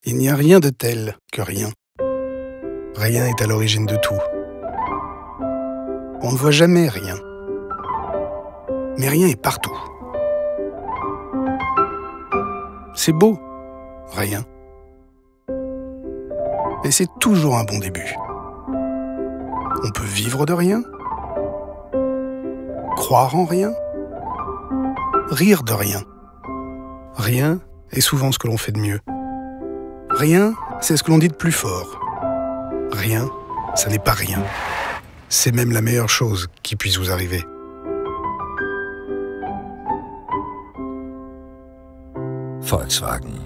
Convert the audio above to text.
Il n'y a rien de tel que rien. Rien est à l'origine de tout. On ne voit jamais rien. Mais rien est partout. C'est beau, rien. Mais c'est toujours un bon début. On peut vivre de rien, croire en rien, rire de rien. Rien est souvent ce que l'on fait de mieux. Rien, c'est ce que l'on dit de plus fort. Rien, ça n'est pas rien. C'est même la meilleure chose qui puisse vous arriver. Volkswagen.